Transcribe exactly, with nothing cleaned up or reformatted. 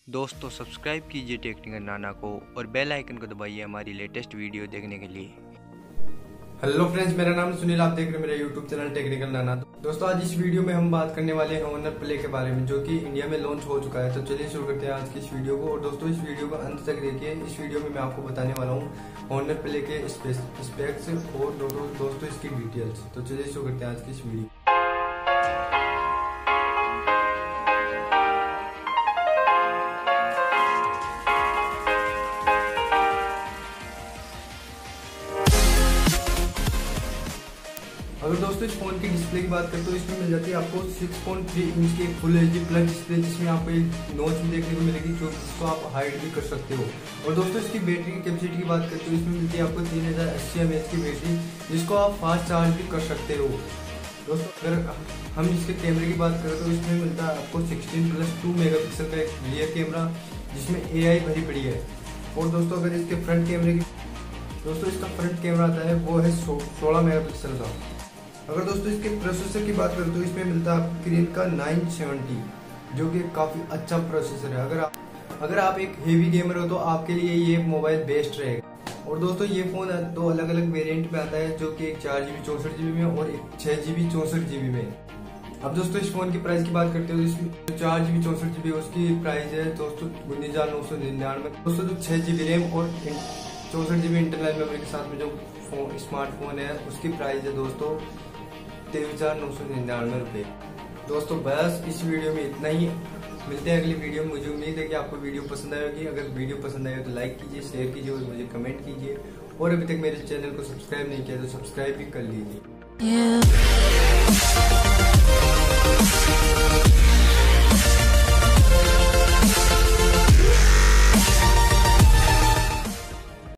दोस्तों सब्सक्राइब कीजिए टेक्निकल नाना को और बेल आइकन को दबाइए हमारी लेटेस्ट वीडियो देखने के लिए। हेलो फ्रेंड्स, मेरा नाम सुनील, आप देख रहे हैं मेरा यूट्यूब चैनल टेक्निकल नाना। दोस्तों आज इस वीडियो में हम बात करने वाले हैं ऑनर प्ले के बारे में, जो कि इंडिया में लॉन्च हो चुका है। तो चलिए शुरू करते हैं आज की इस वीडियो को। और दोस्तों इस वीडियो को अंत तक देखिए। इस वीडियो में मैं आपको बताने वाला हूँ ऑनर प्ले के स्पेक्स और दोस्तों इसकी डिटेल्स। तो चलिए शुरू करते हैं आज की इस वीडियो। अगर दोस्तों इस फोन की डिस्प्ले की बात करें तो इसमें मिल जाती है आपको सिक्स पॉइंट थ्री इंच की full H D plus display, जिसमें आपको एक नॉच भी देखने को मिलेगी जो जिसको आप हाइड भी कर सकते हो। और दोस्तों इसकी बैटरी की कैपेसिटी की बात करें तो इसमें मिलती है आपको तीन हजार अस्सी एम एच की बैटरी, जिसको आप फास्ट चार्ज भी कर सकते हो। दोस्तों अगर हम इसके कैमरे की बात करें तो इसमें मिलता है आपको sixteen plus two megapixel का एक रियर कैमरा, जिसमें ए आई भरी पड़ी है। और दोस्तों अगर इसके फ्रंट कैमरे की दोस्तों इसका फ्रंट कैमरा आता है वो है सोलह मेगा पिक्सल का। अगर दोस्तों इसके प्रोसेसर की बात करें तो इसमें मिलता है आपको किरिन का नाइन सेवेंटी, जो कि काफ़ी अच्छा प्रोसेसर है। अगर आप अगर आप एक हेवी गेमर हो तो आपके लिए ये मोबाइल बेस्ट रहेगा। और दोस्तों ये फ़ोन दो अलग अलग वेरिएंट में आता है, जो कि एक चार जी बी चौंसठ जी बी में और एक छः जी बी चौंसठ जी बी में। अब दोस्तों इस फोन की प्राइस की बात करते हो तो इसमें चार जी बी चौंसठ जी बी उसकी प्राइस है दोस्तों उन्नीस हजार नौ सौ निन्यानवे। दोस्तों जो छः जी बी रैम और चौंसठ जी बी इंटरनल मेमोरी के साथ में जो फोन स्मार्टफोन है उसकी प्राइस है दोस्तों तेईस हजार नौ सौ निन्यानवे रुपये। दोस्तों बस इस वीडियो में इतना ही। मिलते हैं अगली वीडियो में। मुझे उम्मीद है कि आपको वीडियो पसंद आएगी। अगर वीडियो पसंद आए तो लाइक कीजिए, शेयर कीजिए और मुझे कमेंट कीजिए। और अभी तक मेरे चैनल को सब्सक्राइब नहीं किया तो सब्सक्राइब भी कर लीजिए।